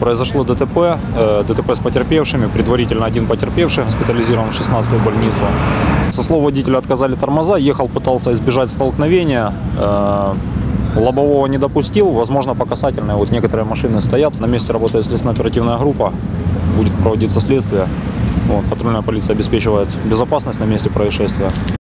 Произошло ДТП, ДТП с потерпевшими, предварительно один потерпевший госпитализирован в 16-ю больницу. Со слов водителя отказали тормоза, ехал, пытался избежать столкновения, лобового не допустил, возможно по касательной. Вот некоторые машины стоят, на месте работает следственно-оперативная группа, будет проводиться следствие. Вот, патрульная полиция обеспечивает безопасность на месте происшествия.